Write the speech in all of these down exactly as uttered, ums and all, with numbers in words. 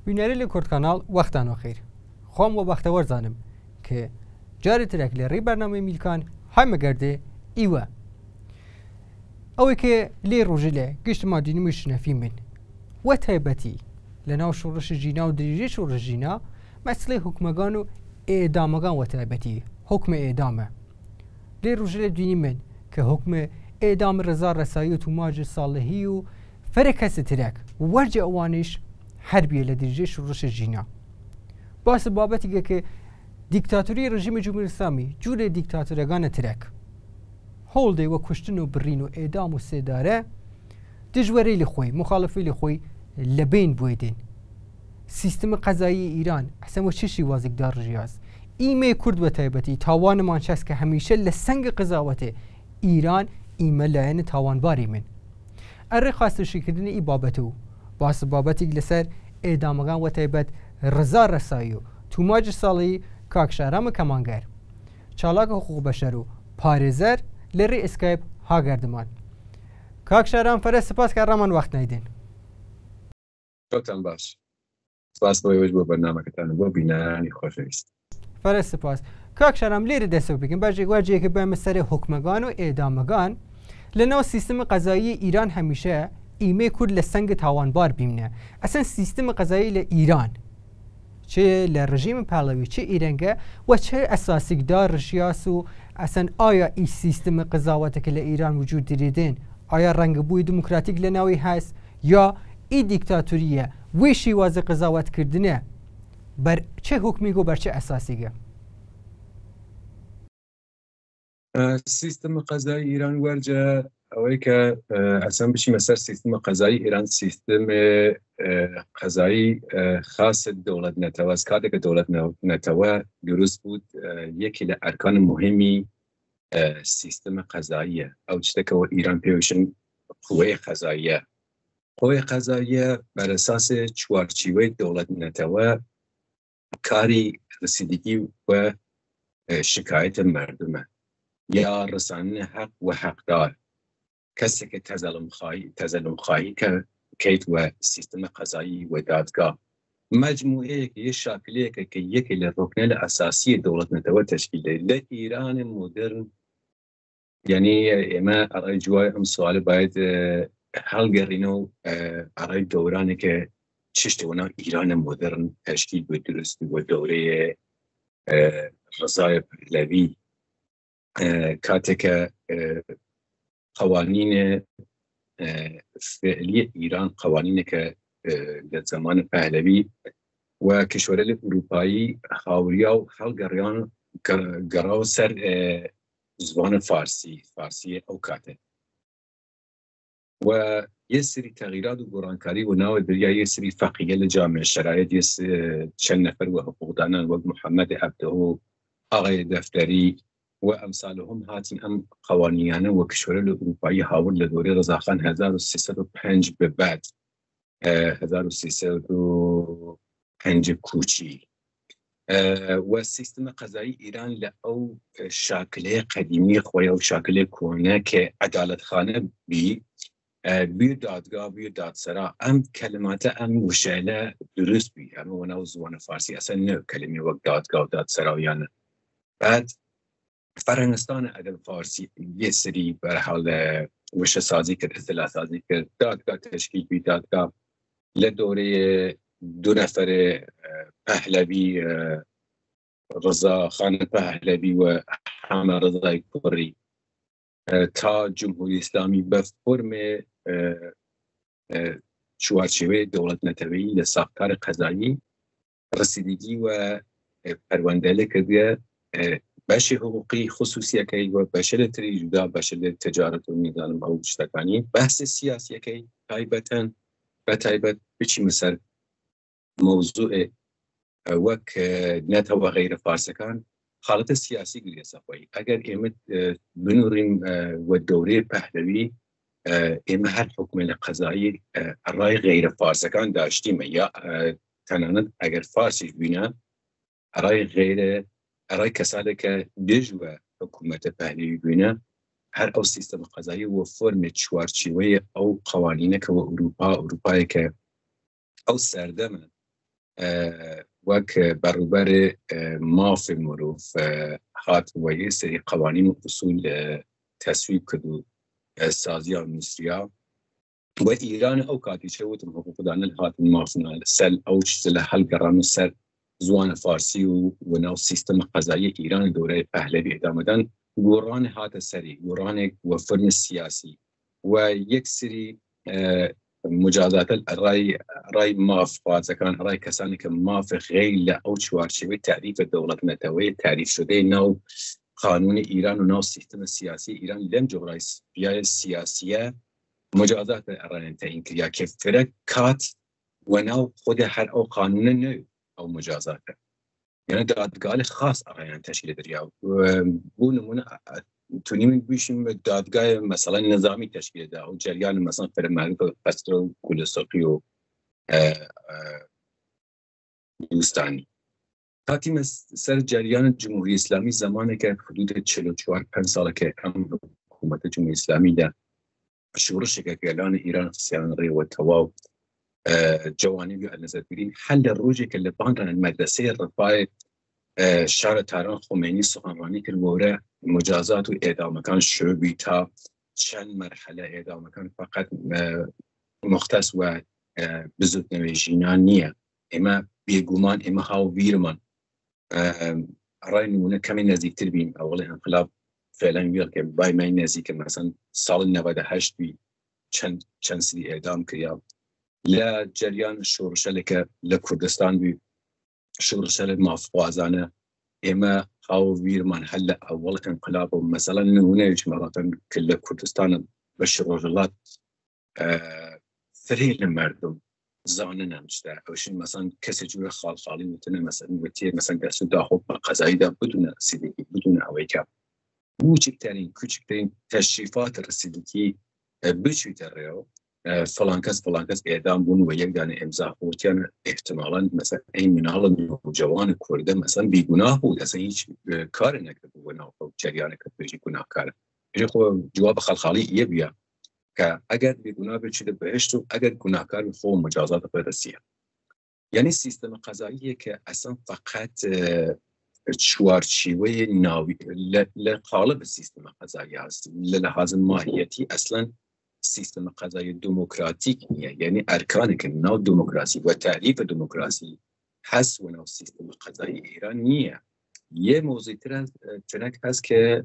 بینەری لە کورد کانال وەختان خیر خۆم وە بەختەوەر زانم کە جارێ ترێک لە ڕێی بەرنامەی میلکان هەمەگەردێ ئیوە ئەوەی کە لێ ڕۆژی لێ گشتما دینیمی شنەفی من وە تایبەتی لە ناو شوڕشی ژینا و دریژەی شوڕژینا مەسلەی حکومەگان و ئێدامەگان وە تایبەتی حکمە ئێدامە لێ ڕۆژی لێ دینی من کە حکمە ئێدام ڕێزا ڕێسایی و توماژی ساڵحی و فەرە کەسە ترێک وەرجە ئەوانیش هەربیە لە دریژەی شوڕشی ژینا باسە بابەتێکە کە دیکتاتوری ڕژیمی جمهوری ئیسلامی جوورێ دیکتاتورەکانە ترێک هەوڵ دەیوە کوشتن و بڕین و ئێدام و سێدارە دژوەرەی لە خۆی مخالفی لە خۆی لە بین بۆی دێن سیستمی قەزایی ئیران حسەمە چشی وازێکدار ڕژیاز ئیمەی کورد بە تایبەتی تاوانمان چەست کە هەمیشە لە سەنگە قزاوەتێ ئیران ئیمە لایەنە تاوانباری من ئەڕێ خواستەشیکردنی ئی بابەتە و باسە بابەتێک لەسەر ئێدامەکان وە تایبەت ڕزا ڕەسایی و توماجی ساڵی کاکشارامە کەمانگەر چالاکە حقوق بەشەر و پارێزەر لە ڕێ ئسکایپ هاگەردمان کاکشارام فەرە سپاس کە ڕامان وەخت نایدن کۆتان باش سپاس بۆ ئێوەش بۆ بەرنامەکەتان بۆ بینەرانی خۆشەویست فەرە سپاس کاکشارام لێرە دەسە بکەین باشێک واجەیەکە بەمە سەرێ حکومەگان و ئێدامەگان لە ناو سیستمی قەزایی ئیران هەمیشە ئیمەی کورد لە سەنگ تاوانبار بیمنە ئەسەن سیستمی قەزایی لە ئیران چه لە ڕژیمی پاڵەوی چه ئیرەنگە و چه ئەساسیکدار ڕژیاس و ئەسەن ئایا ئی سیستمی قزاوەتەکە لە ئیران وجود دەرێدێن ئایا ڕەنگەبووی دموکراتیک لە ناوی هەست یا ئی دیکتاتوریە وی شیوازە قزاوەتکردنە بەر چه حکمی و بەر چه ئەساسیگە سیستم قەزایی ئیران وەرجە ئەوەی کە ئەسان بچیمە سەر سیستم قەزایی ئیران سیستم قەزایی خاص دەوڵەت نەتەوە کاتێکە دەوڵەت نەتەوە دروست بوود یەکی لە ئەرکان مهمی سیستم قەزاییە ئەو شتێکەوە ئیران پێویشن قوەی قەزاییە قوەی قەزاییە بەر ئەساسێ چوارچیوەی دەوڵەت نەتەوە کاری رسیدگی و شکایەتە مردمە یا ڕسانە حەق و حەقدار کەسێکە تەزەلمخواهی کەیت وە سیستم قەزایی و دادگا مجموعەیەکە یە شاکلەیەکە کە یەکێ لە ڕۆکنە لە ئەساسی دەوڵەت نەتەوە تەشکیل دەیت لە ئیرانی مۆدرن یعنی ئێمە ئەڕای جوای ئەم سوالە باید هەڵگەڕینە و ئەڕای دەورانێکە چ شتێوە ناو ئیرانە مۆدرن تەشکیل بۆ دروست بۆ دەورەیە ڕزای پەهلەوی کاتێکە قوانین فعلی ئیران قوانینێکە لە زەمان پەهلەوی و کشوەرە لە ئوروپایی هاوریا و هەڵگەڕیان گەڕاوە سەر زبانە فارسی فارسی ئەو کاتێ و یە سری تەغییرات و گۆڕانکاری و ناوە دەریا یە سری فەقیهە لە جامێ شەرایەت چەند نەفەر و حقوقدانان وەک محەممەد عەبدە و ئاغای دەفتەری و ئەمسالهم هاتین ئەم قوانینانە وە کشوەرە لە ئوروپایی هاورد لە دۆرەی ڕەزاخان هەزار و سێسەد و پێنج بەبەد هەزار و سێسەد و پێنج کوچی و سیستم قەزایی ئیران لە ئەو شاکلەیە قەدیمی خۆی و شاکلێ کۆنە کە عەدالەتخانە بی بیر دادگا بیر دادسەرا ئەم کەلماتە ئەم وشەیلە دروست بی ئەمە وە ناو زوانە فارسی ئەسەن نە کەلمی وەک دادگا و دادسەراویانە بعد فەرەنگستانە ئەدەب فارسی یە سری بەرحاڵ وشە سازی کرد ئەزدلا سازی کرد دادگا تشکیل بی دادگا لە دۆرەیە دوو نەفەرێ پەهلەوی ڕزا خانە پەهلەوی و حەمە ڕزای کوڕی تا جمهوری ئیسلامی بە فۆرمێ چوارچێوەی دەوڵەت نەتەوەیی لە ساختارە قەزایی ڕسیدگی و پەروەندە لێ کردووە بەشی حقوقی خصوصیەکەی و بەشە لە تری جودا بەشە لە تجارەت و میزانم ئەو شتەکانی بەحسی سیاسیەکەی تایبەتەن بە تایبەت بچیمە سەر مۆزوعێ وەک نەتەوە غەیرە فارسەکان حاڵەتە سیاسی گرێ سەخۆی ئەگەر ئێمە بنوڕین وە دەورەی پەهلەوی ئێمە هەر حکومە لە قەزایی ڕای غەیرە فارسەکان داشتیمە یا تەنانەت ئەگەر فارسیش بینە ڕای غەیرە ئەڕای کەسانێکە دژوە حکوومەتە پەهلەوی بووینە هەر ئەو سیستەمە قەزایی وە فۆرمێ چوارچێوەیە ئەو قوانینەکەوە ئوروپا ئوروپایەکە ئەو سەردەمە وەک بەڕوبەر مافی مرۆڤ هات و یە سەری قوانین و ئوسول تەسویب کرد و سازیان نووسریا و ئیران ئەو کاتیچە وتم حقوقدانە هاتن مافنا سەر ئەو شتە لە هەڵگەڕان و سەر زوانە فارسی و ناو سیستەمە قەزایی ئیران گەورەی پەهلەوی ئێدامەدان گۆڕانێ هاتە سەری گۆڕانێک وەفرمە سیاسی و یەک سری مجازاتە ڕای ڕای ماف خوازەکان ڕای کەسانی کە ماف غیر لە ئەو چوارچێوەی تاریفە دەوڵەتنەتەوەی تاریف شدەی ناو قانونی ئیران و ناو سیستەمە سیاسی ئیران لەم جغرافیای سیاسیە مجازات ڕایان تەعیین کریا کە فرە کات و ناو خودە هەر ئەو قانونە نەوێ ئەو مجازاتە یعنی دادگاه خاص ڕایان تەشکیل دریا بۆ نمونە تونیم بیشیم به دادگاه مثلا نظامی تشکیل ده و جریان مثلا فرمانده قصر و گلساقی و دوستانی تاتیم سر جریان جمهوری اسلامی زمانی که حدود چهل و چهار پنج ساله که هم حکومت جمهوری اسلامی ده شورش که اعلان ایران خصیان ری و تواو جوانبی از نظر بگیریم حل روزی که لبان مدرسه رفاه شار تهران خمینی سخنرانی کرد بوده مجازات و اعدامەکان شروعی تا چند مرحله اعدامەکان فقط مختص و بزودنەوەی ژینان نییە ئێمە بێگومان ئێمە هاوبیرمان ڕای نمونە کەمی نزیکتر بین ئەوڵی انقلاب فعلا ویڵ کە بایمای نزیکە مەسەن ساڵی نەڤەدە هەشت بی چەند چەند سری ئێدام کریا لە جەریان شۆڕشەلێکە لە کوردستان بی شۆڕشەلێک مافخوازانە ئێمە هاوبیرمان هەل لە ئەوڵ انقلاب و مەسەڵەن نمونەیەکی مەڕاتەن کە لە کوردستانە بەشی ڕۆژهەڵات فرێ لە مردم زانن ئەم شتە ئەوشین مەسەن کەسێک جوورە خاڵخاڵی وتنە مەسەن وتیە مەسەن دەست و داخۆ بە قەزاییدا بدونە رسیدگی بدونە ئەوەی کە بچکترین کوچکترین تەشریفات رسیدگی بچویتە ڕێەوە فلان کەس فلان کەس ئێدام بوون و یەک دانە ئێمزا خۆتیان احتمالاً مەسەن ئەی مناڵە نوجەوانی کوردە مەسەن بیگوناه بوو دەسەن هیچ کارێ نەکردبوو بۆ ناو ئەو جەریانێک کە توێژی گوناهکارە ژێ خۆ جواب خەڵخاڵی ئیە بیا کە ئەگەر بێگوناه بێت چیدە بەهشت و ئەگەر گوناهکار خۆ مجازات بەدەستیە یعنی سیستەمە قەزاییە کە ئەسەن فەقەت چوارچێوەی ناوی لە قاڵب سیستەمە قەزایی هەست لە لەحاظ ماهیەتی ئەسڵەن سیستم قضایی دموکراتیک نیه یعنی ارکانێک ناو دموکراسی و تعریف دموکراسی هست و ناو سیستم قضایی ایران نیه یه موضوع ترک هست که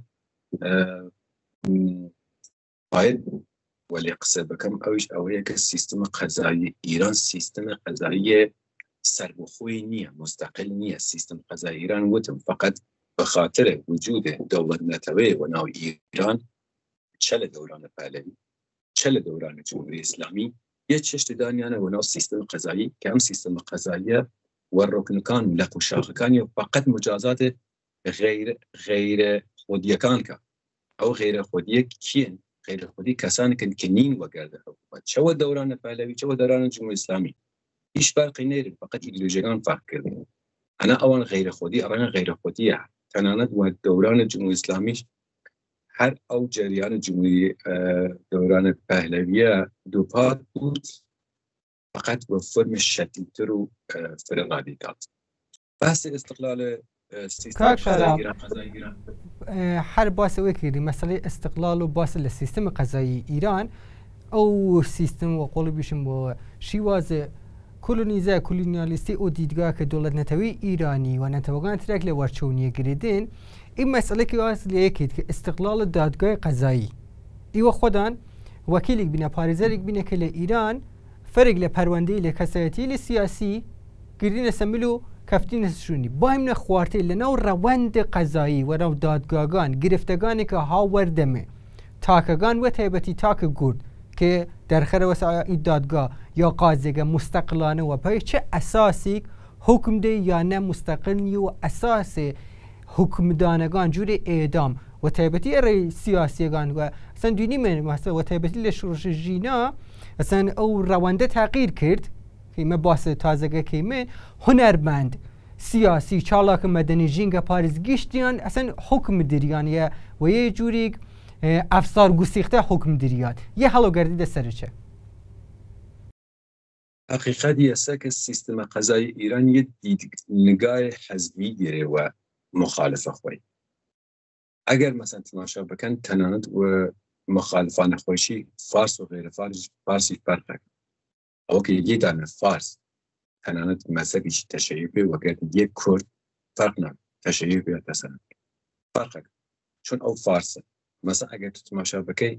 باید ولی قصه بکم اوش اویه که سیستم قضایی ایران سیستم قضایی سربخوی نیه مستقل نیه سیستم قضایی ایران وتم فقط به خاطر وجود دولت نتوی و ناو ایران چل دوران پهلوی چل دوران جمهوری اسلامی یه چشت دانیانه و ناو سیستم قضایی که هم سیستم قضایی و رکنکان لق و شاخکانی فقط مجازات غیر غیر خودیکان که او غیر خودیک کین غیر خودی کسانی که کنین و گرده حکومت چه دوران پهلوی چه دوران جمهوری اسلامی هیچ فرقی نیست فقط ایدئولوژیان فرق کرده انا اول غیر خودی اران غیر خودیه تنانت و دوران جمهوری اسلامی هر او جریان جمهوری دوران پهلویه دوپات بود فقط با فرم شدیدتر و فرقادی داد بحث استقلال سیستم قضایی ایران هر باس وکیلی مسئله استقلال و باس لسیستم قضایی ایران او سیستم و قول بیشم با شیواز کلونیزه کلونیالیستی او دیدگاه که دولت نتوی ایرانی و نتوگان ترک لورچونیه گریدین این مسئله که اصلی یکید که استقلال دادگاه قضایی ایو خودان وکیلی بینه پاریزرک بینه که ایران فرق لپرونده لکسایتی لسیاسی گردین سملو کفتین سشونی با هم نخوارته لناو روند قضایی و ناو دادگاهان گرفتگانی که هاوردمه تاکگان و تایبتی تاک گرد که در خیر وسایل دادگاه یا قاضیگه مستقلانه و پای چه اساسی حکم ده یا نه مستقلی و اساس حکم دانگان جوری اعدام و تایبتی ارای سیاسیگان و اصلا دینی من مثلا و تایبتی لشورش جینا اصلا او روانده تغییر کرد که ما باس تازگه که من هنرمند سیاسی چالاک مدنی جینگا پاریز گشتیان اصلا حکم دریان و یه جوری افسار گسیخته حکم دریان یه حالو گردیده سرچه حقیقتی است که سیستم قضایی ایران یه نگاه حزبی داره و مخالفه خوی. اگر مثلا تماشا بکن تنانت و مخالفان خوشی فارس و غیر فارس فارسی فرق کرد. او که یه دانه فارس تنانت مذهبیش تشیعی و گرد یک کرد فرق نکرد. تشیعی بیاد مثلا فرق کرد. چون او فارسه. مثلا اگر تو تماشا بکی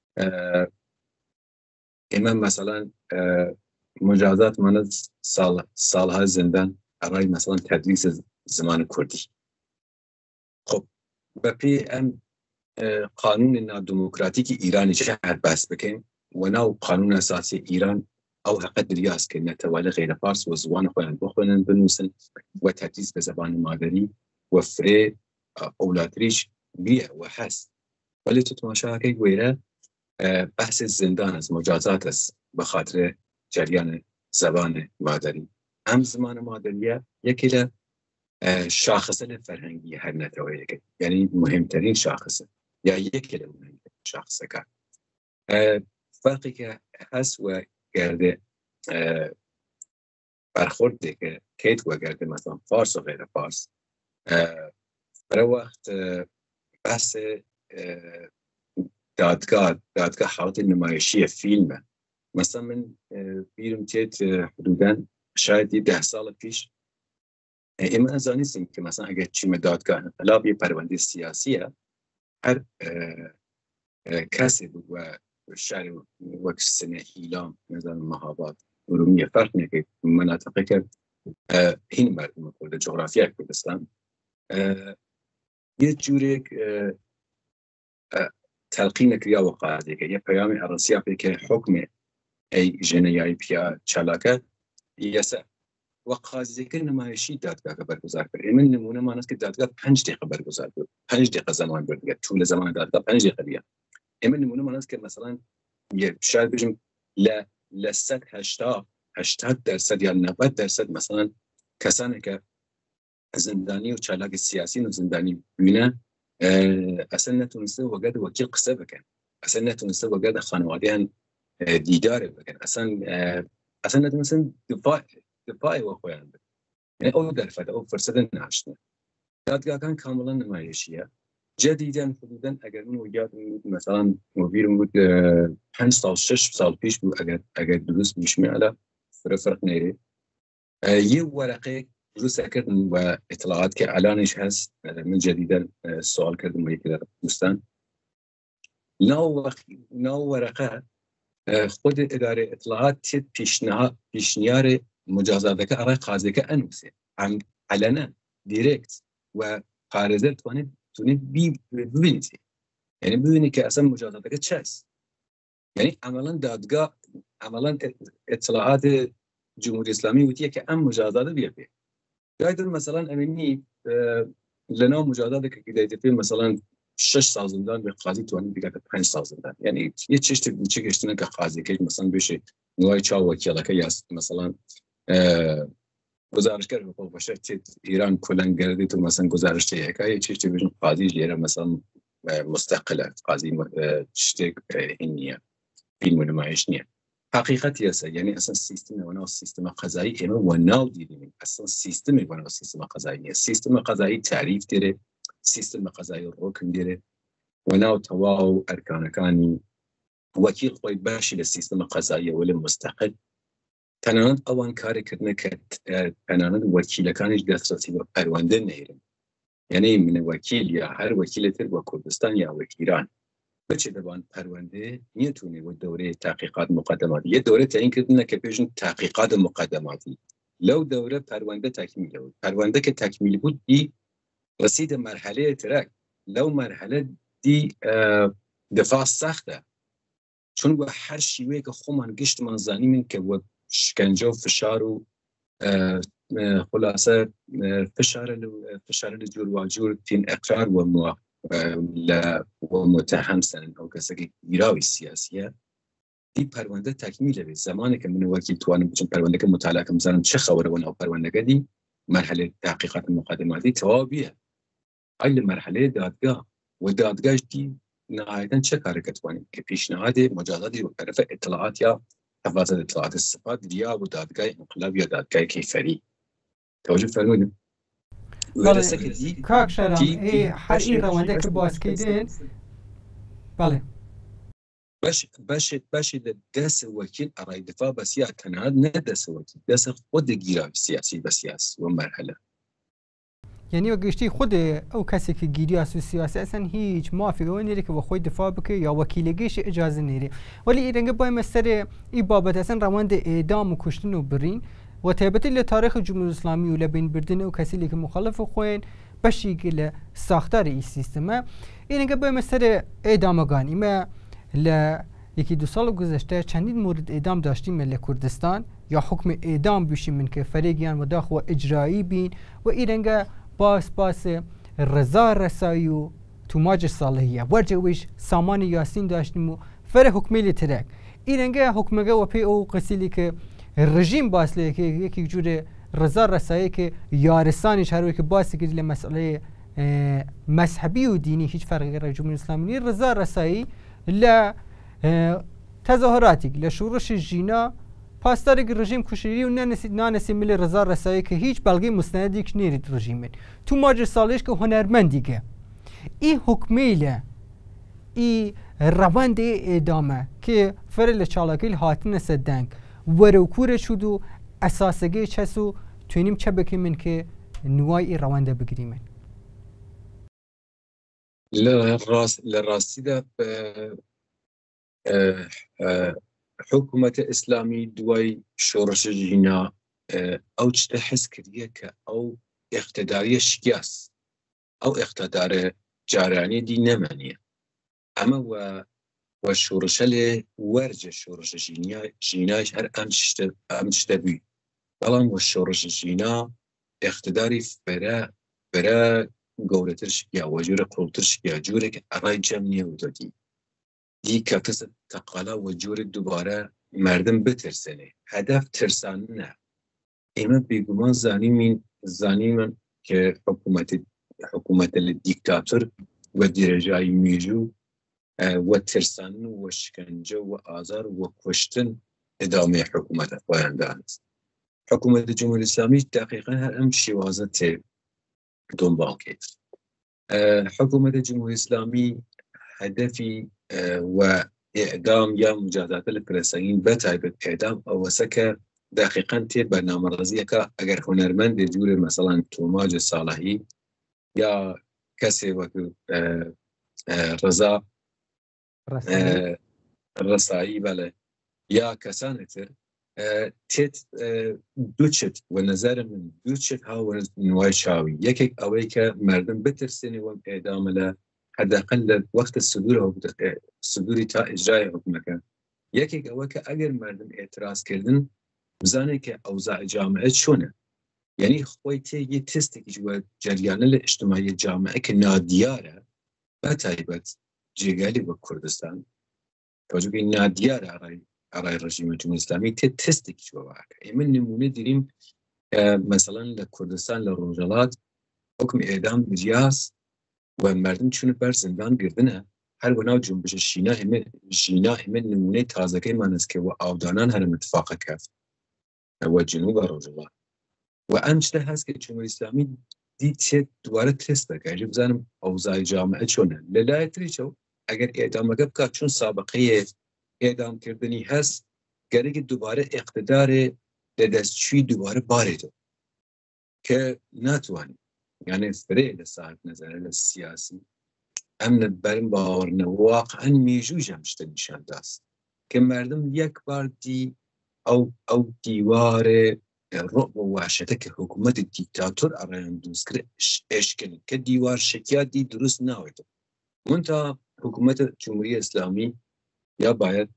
امام مثلا مجازات ماند سال سالها زندان برای مثلا تدریس زمان کردی. خب بپی ام قانون نادموکراتیک ایرانی شهر بس بکن و ناو قانون اساسی ایران او حق دریاست که نتوالي غیر فارس و زبان خودن بخونن بنویسن و تدریس به زبان مادری و فری اولادریش بیه و هست. ولی تو تماشا که گویره بحث زندان از مجازات است به خاطر جریان زبان مادری. هم زبان مادریه یکی له شاخصه فرهنگی هر نتوایی که یعنی مهمترین شاخصه یا یکی له مهمترین شاخصه که فرقی که هست و گرده برخورده که کیت و گرده مثلا فارس و غیر فارس برای وقت بحث دادگاه دادگاه حالت نمایشی فیلمه. مثلا من بیرم تیت حدوداً شاید ده سال پیش اما از آنیستیم که مثلا اگر چیم دادگاه انقلاب یه پرونده سیاسیه هر کسی بود و شهر وقت سنه هیلام نظام مهاباد ارومیه فرق نکه مناطقه که این مردم کرده جغرافیه کردستان یه جوری تلقین کریا و قاعده که یه پیام عرصیه که حکم ای جنیای پیا چلاکه یسه و قاضی که نمایشی دادگاه برگزار کرد. من نمونه من است که دادگاه پنج دقیقه برگزار بود. پنج دقیقه زمان برد. طول زمان دادگاه پنج دقیقه بیه. من نمونه من است که مثلا یه شاید بگم ل لصد هشتاد هشتاد درصد یا نود درصد مثلا کسانی که زندانی و چالاک سیاسی و زندانی بینه اصلا نتونسته وقت وکیل قصه بکن. اصلا نتونسته وقت خانواده دیدار بکن. اصلا اصلا نتونسته دفاع دفاعی و خویان بکن. یعنی او درفت او فرصت نهشته. دادگاه کان کاملا نمایشیه. جدیداً حدوداً اگر من یاد مثلا مویرم بود پنج سال شش سال پیش بود اگر اگر درست میشه میاله فرق نیره. یه ورقه درست کردن و اطلاعات که الانش هست من جدیداً سوال کردم و یکی در دوستان نو نو ورقه خود اداره اطلاعات پیشنهاد پیشنیار مجازات که آقای قاضی که انوسه عم علنا دایرکت و قارزه توانید توانید بی ببینید یعنی ببینید که اصلا مجازات که چه است یعنی عملا دادگاه عملا اطلاعات جمهوری اسلامی وتیه که ام مجازات بیه دایدن مثلا امنی لنا مجازات که دیده فی مثلا شش سال زندان به قاضی توانید بگه پنج سال زندان یعنی یه چشت بچه گشتن که قاضی که مثلا بشه نوای چا وکیل که یا مثلا گزارشگر حقوق بشر ایران کلان گردی تو مثلا گزارش تیه که یه چشت بشه قاضی جیره مثلا مستقله قاضی چشت این نیه فیلم نمایش نیه حقیقتی است یعنی اصلا سیستم و ناو سیستم قضایی اینا و ناو دیدیم اصلا سیستم و ناو سیستم قضایی نیه سیستم قضایی تعریف داره سیستم قضایی رکن داره و ناو تواو ارکانکانی وکیل خوی باشی لسیستم قضایی ولی مستقل تنانت اوان کاری کردن که تنانت وکیلکانش دسترسی و پرونده نیرن یعنی من وکیل یا هر وکیل تر و کردستان یا وکیلان بچه دوان پرونده نیتونه و دوره تحقیقات مقدماتی یه دوره تعیین کردن که پیشن تحقیقات مقدماتی لو دوره پرونده تکمیل بود پرونده که تکمیل بود دی رسید مرحله ترک لو مرحله دی دفاع سخته چون و هر شیوه که خومان گشت منزانی من که و شکنجه و فشار و خلاصه فشار فشار جور و جور تین اقرار و مو و متهم سنن او کسی که ایراوی سیاسیه دی پرونده تکمیله به زمانی که من وکیل توانم چون پرونده که مطالعه کنم مثلا چه خبره و نو پرونده دی مرحله تحقیقات مقدماتی توابیه ایل مرحله دادگاه و دادگاه دی نهایتاً چه کاری کتوانیم که پیشنهاد مجازاتی و طرف اطلاعات یا حفاظت اطلاعات الصفات یا بو دادگاه انقلاب یا دادگاه کیفری. توجه فرمودید؟ بله کاک شرم ای هر این روانده که باز کردین بله باش باش باش دست وکیل ارائه دفاع بس یا تنها نه دست وکیل دست خود گیرای سیاسی و سیاسی و مرحله یعنی وگشتی خود او کسی که گیری از سیاسی اصلا هیچ موافقه نیره که با خود دفاع بکنه یا وکیلگیش اجازه نیره ولی ایرنگه باید مستر ای بابت اصلا روند اعدام و کشتن و برین و تابعی لتاریخ جمهوری اسلامی و لبین بردن و کسی که مخالف خوین بشی که ساختار ای سیستمه ایرنگه باید مستر اعدامگانی ما ل یکی دو سال گذشته چندین مورد اعدام داشتیم ل کردستان یا حکم اعدام بشیم من که فریقیان و داخل و اجرایی بین و ایرنگه باس باس رضا رسایی و توماج صالحیه ورجه ویش سامان یاسین داشتیم و فر حکمیلی ترک ایرنگه حکمگه و پی او قسیلی که رژیم باس لیه که یکی جور رضا رسایی که یارسانیش هروی که باسی که مسئله مذهبی و دینی هیچ فرقی غیر جمهوری اسلامی رضا رسایی ل تظاهراتی ل شورش جینا پاسدار رژیم کشیری و نانسی نانسی مل رضا رسایی که هیچ بلگی مستندی که نیرید رژیمه تو ماجر سالش که هنرمندیگه ای حکمیله ای روند اعدامه که فرل چالاکیل هاتن سدنگ وروکور شدو اساسگی چسو توینیم چه بکیمن که نوای ای روانده بگیریمن لراس لراستی ده حکومت اسلامی دوای شورش جینا او چه حس کردیه که او اقتداری شکست او اقتدار جارانی دی نمانیه اما و و شورش لی ورج شورش جینا جیناش هر امشت امشتبی بلان و شورش جینا اقتداری فرا فرا گورتر شکیا و جور قلتر شکیا جوره که ارای جمعیه و دادی دی که کس تقالا و جور دوباره مردم بترسنه هدف ترسانه نه ایمه بیگمان زانیمین زانیمن که حکومت حکومت دیکتاتور و درجای میجو و ترسانه و شکنجه و آزار و کشتن ادامه حکومت پایندان است حکومت جمهوری اسلامی دقیقا هر ام شیوازت دنبال کرد حکومت جمهوری اسلامی هدفی و اعدام یا مجازات الفلسطینیین بتایبت اعدام او سکه دقیقاً تی برنامه ریزی که اگر هنرمند جور مثلا توماج صالحی یا کسی وقت رضا رسایی بله یا کسانی تر تیت دو چت و نظر من دو چت ها و نوای شاوی یکی اولی که مردم بترسینی و اعدام له حداقل وقت صدور صدوری تا اجرای حکم کن یکی اولی که اگر مردم اعتراض کردن بزنه که اوضاع جامعه چونه یعنی خوی تی یه تستی که جو جریان اجتماعی جامعه که نادیاره بتایبت جیگالی با کردستان توجه که نادیاره ارای ارای رژیم جمهوری اسلامی تی تستی که جو واقع ایمن نمونه دیریم مثلا لکردستان لروجالات حکم اعدام بجیاس و مردم چونه بر زندان گردنه هر گناه جنبش شینا همه شینا همه نمونه تازه که من است که و آودانان هر متفاقه کرد و جنوب روجالات و امشته هست که جمهوری اسلامی دید چه دوباره تست بکنه بزنم اوضاع جامعه چونه للای تریچو اگر اعدام بکن چون سابقه اعدام کردنی هست گره که دوباره اقتدار دستشوی دوباره بارده که نتوانی یعنی فرید صاحب نظر سیاسی امن برم باورنه واقعا میجو جمشته نشان داست که مردم یک بار دی او او دیوار رعب و وحشته که حکومت دیکتاتور ارائم دوست کرد اشکنه که دیوار شکیات دی درست نهایده منتها حکومت جمهوری اسلامی یا باید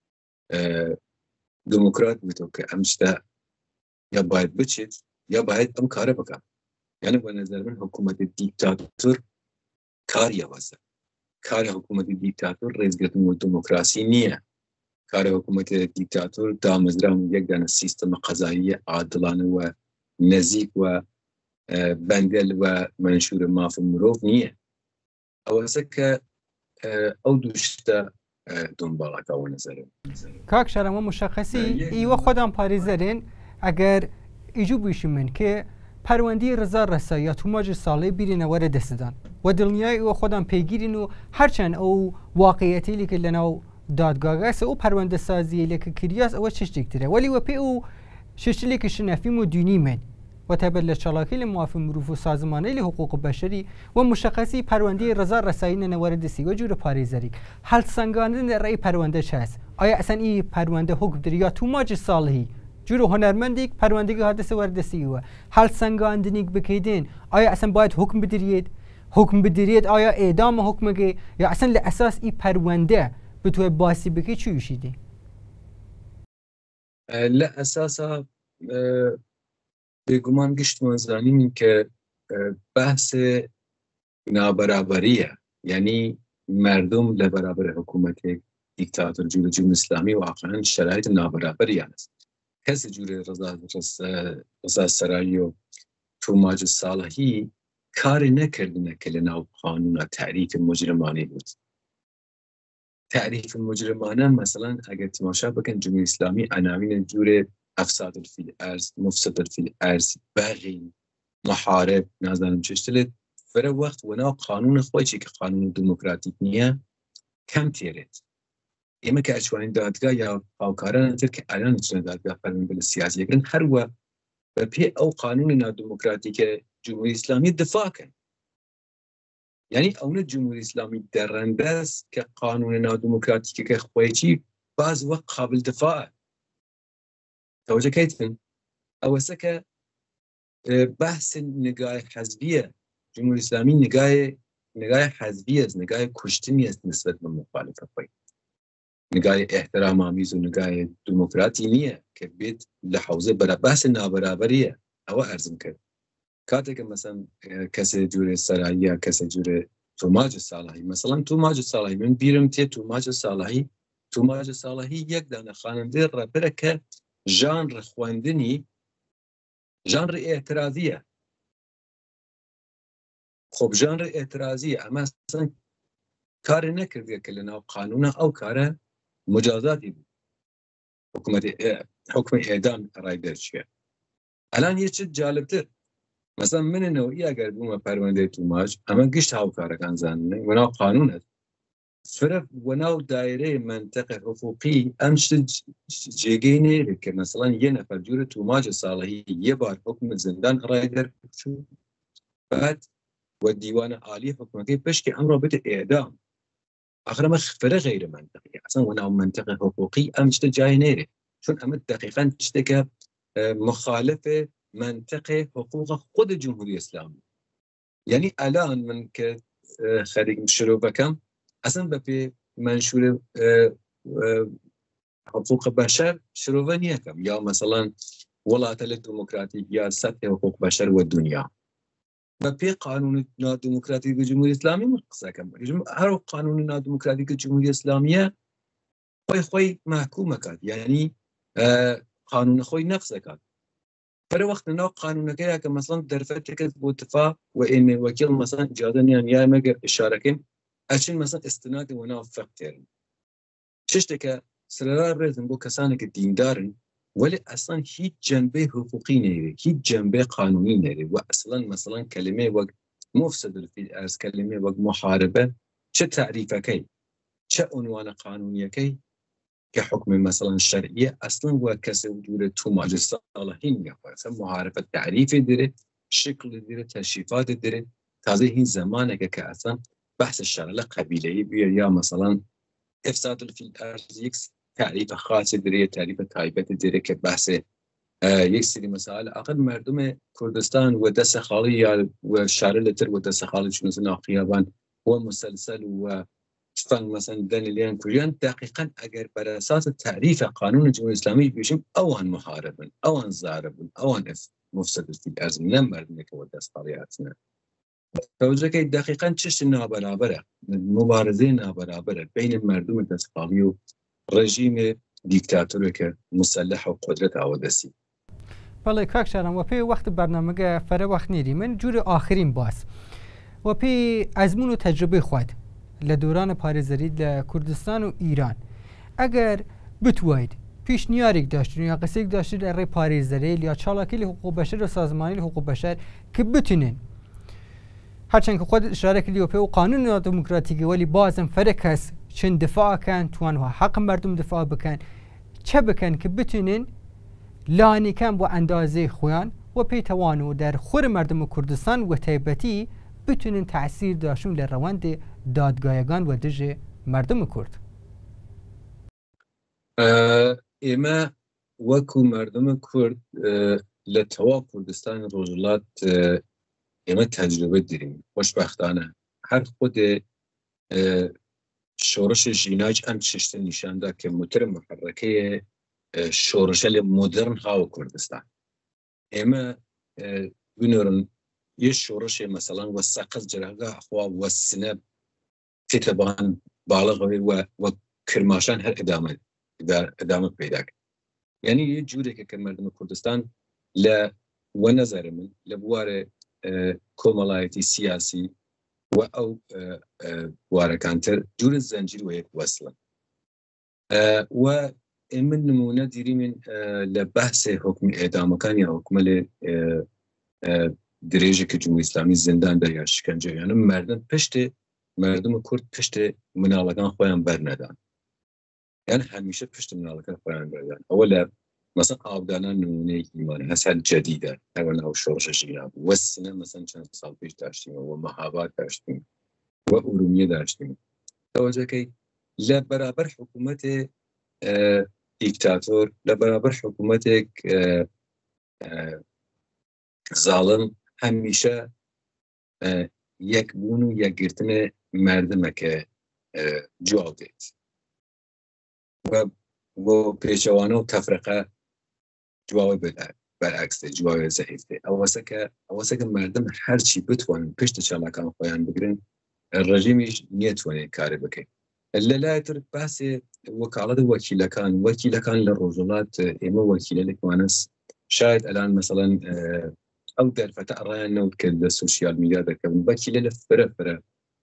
دموکرات بودو که امشته یا باید بچید یا باید ام کاره بکن یعنی به نظر من حکومت دیکتاتور کار یوازه کار حکومت دیکتاتور ریزگرتن و دموکراسی نیه کار حکومت دیکتاتور دامزران یک دانه سیستم قضایی عادلانه و نزیک و بندل و منشور ماف مروف نیه اواسه که او دوشتا دنبالات و نظره کاک شرم و مشخصی ایوه خودم پاریزرین اگر ایجو بیشی من که پروندی رضا رسایی یا توماج ساله بیرین واره دستدان و دلنیای ایوه خودم پیگیرین و هرچند او واقعیتی لی که لناو دادگاهاست او پرونده سازی لی که کریاس او چش دیکتره ولی و پی او ششتی که شنفیم و دونی من و تبدل شلاکی لموافق مروف و سازمانی لحقوق بشری و مشخصی پرونده رضا رسایی نوارد دستی و جور پاریزری حل سنگاندن رأی پرونده چه است؟ آیا اصلا این پرونده حکم داری یا توماج صالحی جور هنرمندی پرونده که حادثه وارد دستی و حل سنگاندنی بکیدین آیا اصلا باید حکم بدرید؟ حکم بدرید آیا اعدام حکم که یا اصلا لاساس این پرونده به تو باسی بکی چی وشیدی؟ لا اساسا بگمان گشت منزانیم که بحث نابرابریه یعنی مردم لبرابر حکومت دیکتاتور جور جمهوری اسلامی واقعا شرایط نابرابری است کسی جور رضا رضا سرایی و توماج صالحی کاری نکردن که لناو قانون تعریف مجرمانه بود تعریف مجرمانه مثلا اگر تماشا بکن جمهوری اسلامی عناوین جور افساد فی الارض مفسد فی الارض باغی محارب نازنم چشتلت فر وقت ونا قانون خویی که قانون دموکراتیک نیه کم تیرد اما که اچوان دادگاه یا قاوکاران تر که الان چنین دادگاه فرمان بل سیاسی کردن هر و به پی او قانون نادموکراتیک جمهوری اسلامی دفاع کن یعنی اون جمهوری اسلامی درنده است که قانون نادموکراتیک که خویی بعض وقت قابل دفاع توجه کردن اوسه که بحث نگاه حزبیه جمهوری اسلامی نگاه نگاه حزبی است نگاه کشتنی است نسبت به مخالفت پای نگاه احترام آمیز و نگاه دموکراتی نیه که بیت لحوزه برای بحث نابرابریه او ارزم کرد کاته که مثلا کسی جور سرایی کسی جور توماج صالحی مثلا توماج صالحی من بیرم تی توماج صالحی توماج صالحی یک دانه خواننده رپره که ژانر خواندنی ژانر اعتراضیه خب ژانر اعتراضیه اما اصلا کار نکرده که لنا قانون او کار مجازاتی بود حکومت حکم اعدام رای درچیه الان یه چیز جالبتر مثلا من نوعی اگر بوم پرونده توماج اما گشت هاو کارکان زننه ونا قانون است فرق وناو دایره منطقه حقوقی امشت جگه نیره که مثلا یه نفر جور توماج صالحی یه بار حکم زندان رای در شد بعد و دیوان عالی حکومتی پیش که امر بده اعدام آخر ما فرق غیر منطقی اصلا وناو منطقه حقوقی امشت جای نیره چون اما دقیقا چیزی که مخالف منطقه حقوق خود جمهوری اسلامی یعنی الان من که خریج شروع بکم اصلا به منشور حقوق بشر شروع نیکم یا مثلا ولایت دموکراتیک یا سطح حقوق بشر و دنیا و پی قانون نادموکراتیک جمهوری اسلامی مقصد کم هر قانون نادموکراتیک جمهوری اسلامیه خوی خوی محکوم کرد یعنی قانون خوی نقص کرد پر وقت نه قانون که که مثلا در فتره که اتفاق و این وکیل مثلا اجازه نیام یا مگر اشاره کن اچین مثلا استناد و نافق ترین چشته که سررا برزن بو کسانی که دیندارن ولی اصلا هیچ جنبه حقوقی نیره هیچ جنبه قانونی نیره و اصلا مثلا کلمه و مفسد فی الارض کلمه و محاربه چه تعریفه کی چه عنوان قانونیه کی که حکم مثلا شرعیه اصلا و کسی وجود توماج صالحی میگه اصلا محاربه تعریفی داره شکل داره تشریفات داره تازه این زمانه که اصلا بحث شرعی قبیله‌ای بیه یا مثلا افساد فی الارض یک تعریف خاصی داره تعریف تایبت داره که بحث یک سری مسائل اقل مردم کردستان و دست خالی یا و شهر لتر و دست خالی چون مثلا خیابان و مسلسل و فن مثلا دلیلیان کجان دقیقاً اگر بر اساس تعریف قانون جمهوری اسلامی بشیم اوان محاربن اوان ضاربن اوان مفسد فی الارض نه مردم که و دست خالی هستن توجه که دقیقاً چش نابرابره مبارزه نابرابره بین مردم دست خالی و رژیم دیکتاتوری که مسلح و قدرت آودسی بله کاک شرم و پی وقت برنامه فره وقت نیری من جور آخرین باز و پی ازمون و تجربه خود لە دوران پارێزەری لە کوردستان و ئیران ئەگەر بتوایت پیشنیارێک داشتن یا قسێک داشتن لە ڕێ پارێزەرێ یا چاڵاکی لە حقوق بەشەر و سازمانی لە حقوق بەشەر کە بتونن هەرچەند کە خۆت ئشارە کردی و پێ و قانون دموکراتیکی وەلی بازم فەرە کەس چەند دفاعکەن توانها حەق مردم دفاع بکەن چە بکەن کە بتونن لانیکەن بۆ ئەندازەی خۆیان و پێیتەوان و دەرخۆر مردم و کوردستان و تایبەتی بتونن تاثیر داشون لە ڕەوەندی دادگایەکان و دژێ مردم کورد. ئێمە وەکو مردم کورد لە تەواو کوردستان ڕۆژهەڵات ئێمە تەجروبە دێرین خۆشبەختانە هەر خودێ شۆڕشە ژیناج ئەم چشتە نیشاندا کە موتر محرەکەیە شۆڕشە لە مۆدرن هاوە کوردستان ئێمە بنۆرن یە شۆڕشێ مەسەڵەن وە سەقز جەرەگا خوا وە سنە تێتەبان باڵغەوەی وە کرماشان هەر ئەدامە ئەدامە پەیداکە یعنی یە جوورێکە کە مردم کوردستان لە وە نەزەرە من لە بوارە کۆمەڵایەتی سیاسی و ئەو بوارەکانتر جوورە زەنجیر وەیەک وەسڵن و ئێمە نمونە دیری من لە بەحسێ حکمی ئێدامەکان یا حکومە لێ درێژێکی جمهوری ئیسلامی زینداندا یا شکنجەیانە مردم پشتێ مردم کورد پشتێ مناڵەکان خۆیان بەرنەدان یان هەمیشە پشت مناڵەکان خۆیان بەردان ئەوە لە مثلا ئاودانان نمونەیەکی مانە هەسەل جەدیدە ئەوە ناو شۆڕشە ژینا بوو وە سنە مەسەن چەند ساڵ پێش داشتیمەوە وە مەهاباد داشتیم وە ئورومیە داشتیم تەوەجەکەی لە بەرابەر حکوومەتێ دیکتاتۆر لە بەرابەر حکوومەتێک زاڵم هەمیشە یەکبوون و یەکگرتنە مردمەکە جواب دێت بۆ پێچەوانە و تەفرەقە جواوی بەرعکسێ جواوی زەعیفتێ ئەوەسەکە ئەوەسەکە مردم هەرچی بتوانن پشتە چاڵاکان خۆیان بگرن ڕژیمیش نیەتوانێت کارێ بکەین لە لایەتر باسێ وەکاڵەت وەکیلەکان وەکیلەکان لە ڕۆژهەڵات ئێمە وەکیلەلێکمانەس شاید ئەلان مەسەڵەن ئەو دەرفەتە ئەڕایان نەوت کرد لە سوسیال میدیا دەکەون وەکیلە لە فرە فرە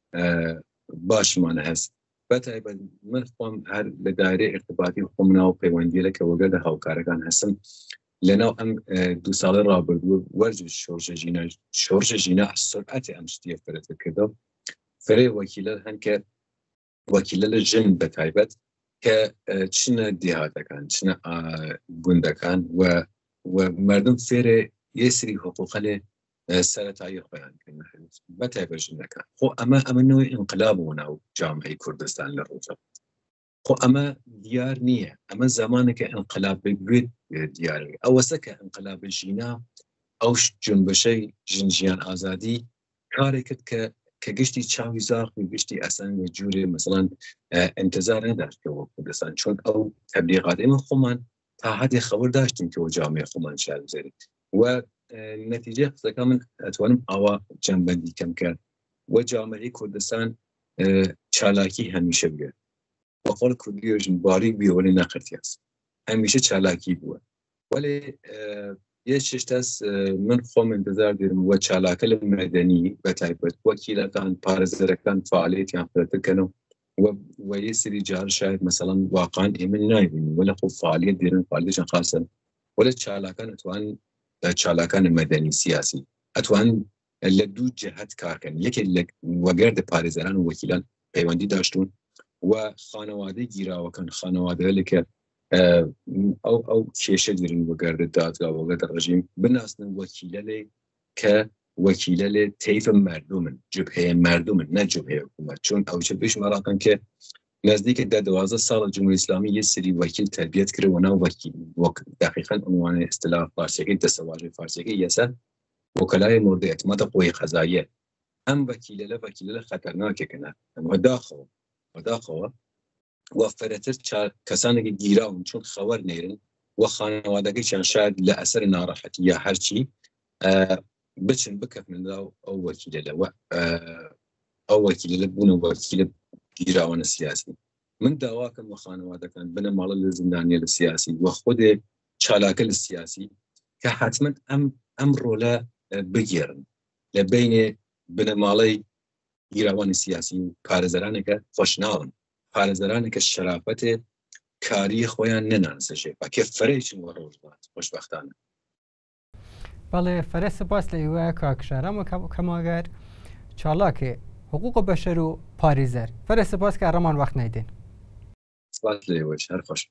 باشمانە هەست بەتایبەت من خۆم هەر لە دایرەی ئێرتباطی خۆم ناو پەیوەندیەکە کە وەگەردە هاوکارەکان هەستم لەناو ئەم دوو ساڵی ڕابردووە وەرج شۆڕشە ژینە شۆڕشە ژینە سرعەتی ئەم شتیە فرەتە کردەوە فرێ وەکیلە هەن کە وەکیلە لە ژن بەتایبەت کە چنە دیهاتەکان چنە گوندەکان و مردم فێرێ یەسری حقوقە لێ سەرەتایی خۆیان کردن بەتایبەت ژنەکان خۆ ئەمە ئەمەنەوەی ئینقلاب بوو ناو جامعەی کوردستان لە ڕۆژهەڵات خۆ ئەمە دیار نییە ئەمە زمانێکە ئینقلاب بگوێت دیارەوەی ئەوەسە کە ئینقلاب ژینا ئەو جنبشەی ژنجیان ئازادی کارێک کرد کە کە گشتی چاوی زاخ و گشتی ئەسان و جوورێ مەسەڵەن ئینتزار نەداشتەوە کوردستان چۆن ئەو تەبلیغات ئێمە خۆمان تا حەدێ خەوەر داشتین کە جامعە خۆمان شار بزێت و نەتیجە قسەکە من ئەتوانم ئەوە جەمبەندی کەم کرد و جامعەی کوردستان چالاکی هەمیشە بگێت وەقۆڵ کوردیۆژن باریک بیەوەی نەقرتیاس هەمیشە چالاکی بووە وەلێ یە شتەس من خۆم انتظار دێرم وە چالاکە لە مەدەنی بەتایبەت وەکیلەکان پارێزەرەکان فعالیتیان فرەتەکەنەوە و یە سری جار شاید مەسەڵەن واقعان ئێمە نایبینین وەلە خۆ فعالیت دێرن فعالیتیان خاسن وەلە چالاکان ئەتوان چالاکان مەدەنی سیاسی ئەتوان لە دوو جەهەت کارکەن یەکێک وەگەردە پارێزەران و وەکیلان پەیوەندی داشتون و خانەوادەی گیراوەکان خانەوادەیە کە ئەو ئەو کێشە دێرن وەگەردە دادگا وەگەردە ڕژیم بناسن وەکیلە لێ کە وەکیلە لێ تەیفە مردومن جبهەیە مردومن نە جبهەیە حکومەت چۆن ئەوچە پێش مەراقن کە نزدیکە دە دوازدە ساڵە جمهوری ئیسلامی یە سری وەکیل تەربیەت کردەوە ناو وەکیل وەک دقیقاً عنوانی ئیستلاح فارسیەکەی دەسەواژەی فارسیەکەی یەسە وەکەلای مورد ئێعتماد قوی قەزاییە ئەم وەکیلە لە وەکیلە لە خەتەرناکێکە ئەمە داخەوە داخەوە و فەرەتر کەسانێکی گیراون چون خەوەر نێرن و خانەوادەکەیان شاید لە ئەسەر ناڕەحەتی یا هەرچی بچن بکەفنەدا ئەو وەکیلە لەوە ئەو وەکیلە لە بوونە وەکیلە گیراوانە سیاسی من داواکەم وە خانەوادەکان بنە ماڵە لە زیندانیە لە سیاسی وە خودێ چالاکە لە سیاسی کە حتمما ئەم ئەم ڕۆلە بگێڕن لە بینێ بنە ماڵەی گیروان سیاسی و کارزرانێکە خۆش ناون کارزرانێکە شرافەتێ کاری خۆیان نەناسەژێ بەکە فەرێکن وە ڕۆژبات خۆشبەختانە. بەڵێ فەرە سپاس لە ئێوە کاکشارەمە کەماگەر چاڵاکێ حقوق بەشەر و پارێزەر فەرە سپاس کە ڕەمان وەخت نایدێن. سپاس لە ئێوەش هەر خۆش.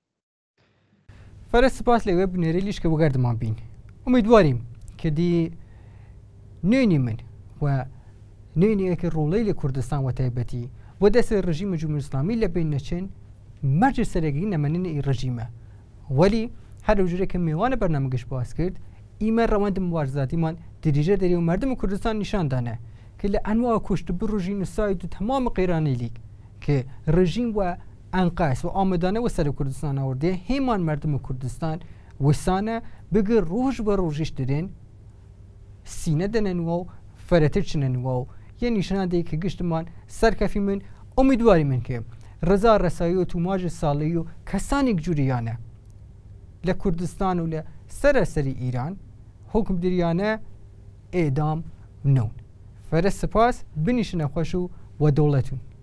فەرە سپاس لە ئێوە بنێرە لیشکە بۆ گەردمان بین. ئومیدواریم کە دی نوێنی من و نوێنیەکە ڕۆڵەی لە کوردستان وە تایبەتی بۆ دەستی ڕژیمە جمهوری ئیسلامی لە بین نەچن مەرجە سەرەکی نەمەنینی ڕژیمە وەلی هەر جورێکە میوانە بەرنامە گشت باس کرد ئیمە ڕەوەندە مبارزاتیمان دریژە دەری و مردم کوردستان نیشاندانە کە لە ئەنواع کوشتبوو ڕژیم و ساید و تەمام قەیرانی لیگ کە ڕژیم و ئەنقاس و ئامادانە وە سەر کوردستان ئاوردێ هێمان مردم کوردستان وسانە بگە ڕۆژ بە ڕۆژیش دەرێن سینە دەنەنوە و فەرەتر چنەنوە و یە نیشانەدەی کە گشتمان سەرکەفی من ئومیدواری من کە ڕزا ڕسایی و توماژ ساڵی و کەسانێک جووریانە لە کوردستان و لە سەرەسەری ئیران حکم دریانە ئێدام نون. فەرە سپاس بنیشنە خۆش و وە دەوڵەتون.